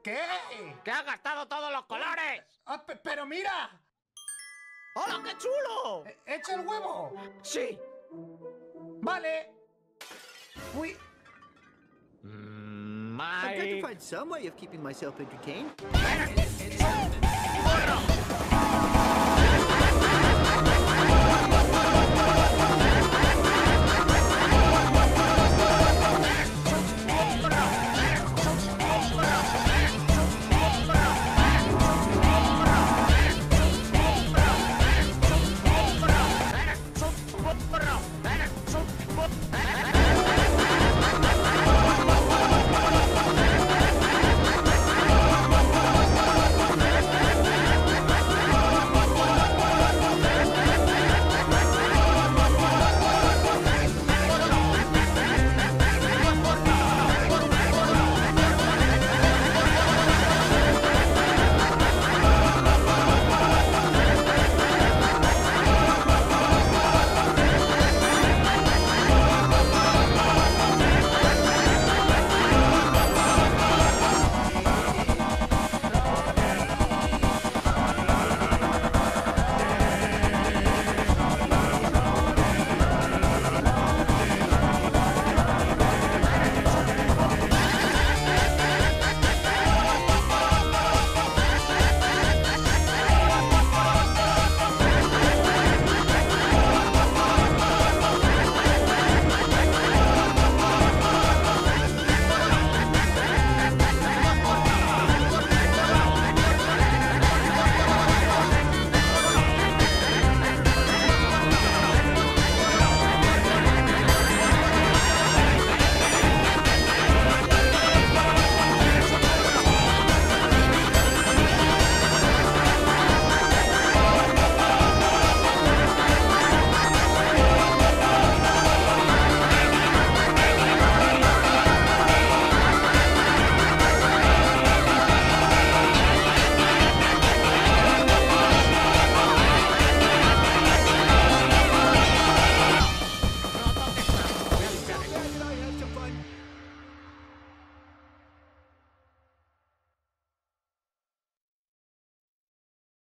¿Qué? ¡Que has gastado todos los colores! Ah, pero mira. ¡Hola, qué chulo! ¿He hecho el huevo? ¡Sí! Vale. Uy. I've got to find some way of keeping myself entertained. ¡Burro!